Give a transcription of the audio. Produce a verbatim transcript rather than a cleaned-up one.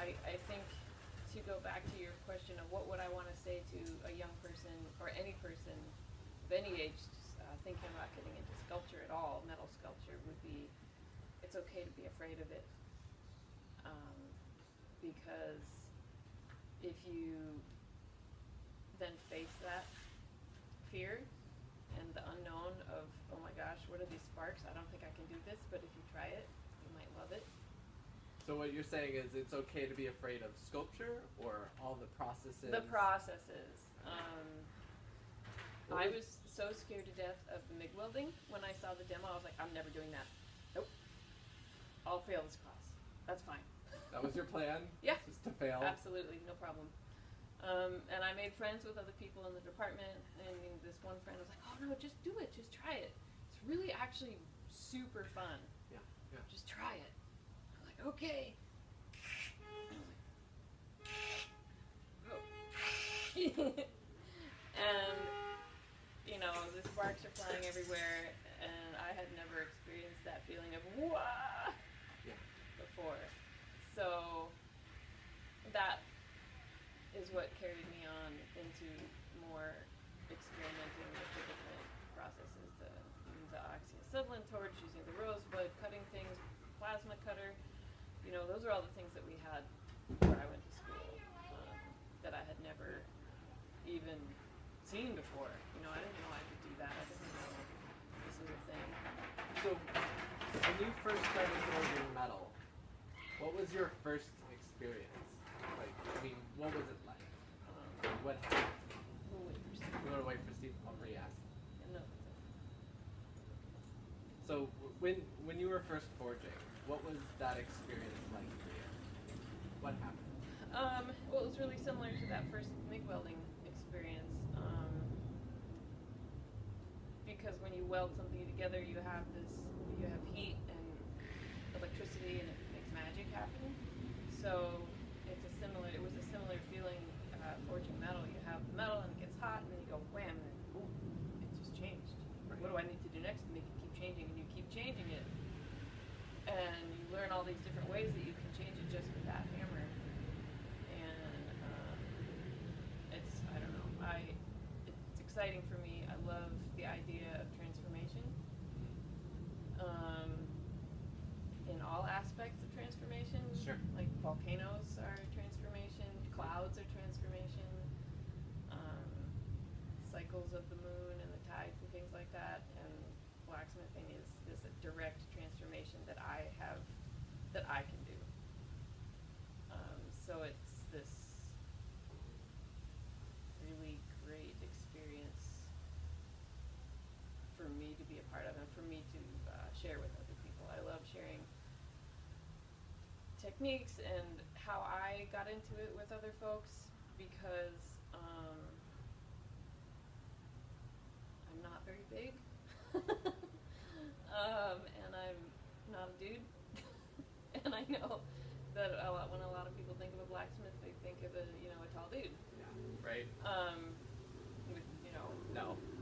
I, I think to go back to your question of what would I want to say to a young person or any person of any age uh, thinking about getting into sculpture at all, metal sculpture, would be it's okay to be afraid of it. Um, because if you then face that fear and the unknown of, oh my gosh, what are these sparks? I don't think I can do this, but if you try it, you might love it. So what you're saying is it's okay to be afraid of sculpture or all the processes? The processes. Um, I was so scared to death of the MIG welding. When I saw the demo, I was like, I'm never doing that. Nope. I'll fail this class. That's fine. That was your plan? Yeah. Just to fail? Absolutely, no problem. Um, and I made friends with other people in the department, and this one friend was like, oh no, just do it, just try it. It's really actually super fun. Yeah, yeah. Just try it. I'm like, okay. Oh. And, you know, the sparks are flying everywhere, and I had never experienced that feeling of, wah, yeah. before. So that is what carried me on into more experimenting with the different processes, the, the oxyacetylene torch, using the rosebud, cutting things, plasma cutter. You know, those are all the things that we had where I went to school um, that I had never even seen before. You know, I didn't know I could do that. I didn't know this was a thing. So, when you first started forging metal, what was your first experience? Like, I mean, what was it like? Um, what happened? We'll wait for Steve. We're going to wait for Steve. I'll re-ask. Yeah, no, so, when when you were first forging, what was that experience like for you? What happened? Um, well, it was really similar to that first MIG welding experience. Um, because when you weld something together, you have this, you have heat and electricity, and it makes magic happen. So it's a similar, it was a similar feeling uh, forging metal. You have the metal and it gets hot, and then you go wham, and ooh, it just changed. Right. What do I need to do next to make it keep changing? And you keep changing it, and you learn all these different ways that you can change it just with that hammer. And um, it's, I don't know, I, it's exciting for me. I love the idea of transformation. Um, in all aspects of transformation. Sure. Like volcanoes are transformation, clouds are transformation, um, cycles of the moon and the tides and things like that. And blacksmithing is, is a direct transformation that I have, that I can do. Um, so it's this really great experience for me to be a part of and for me to uh, share with other people. I love sharing techniques and how I got into it with other folks, because um, I'm not very big um, and I'm not a dude and I know that a lot, when a lot of people think of a blacksmith, they think of a, you know, a tall dude. Yeah, right. Um, with, you know, no.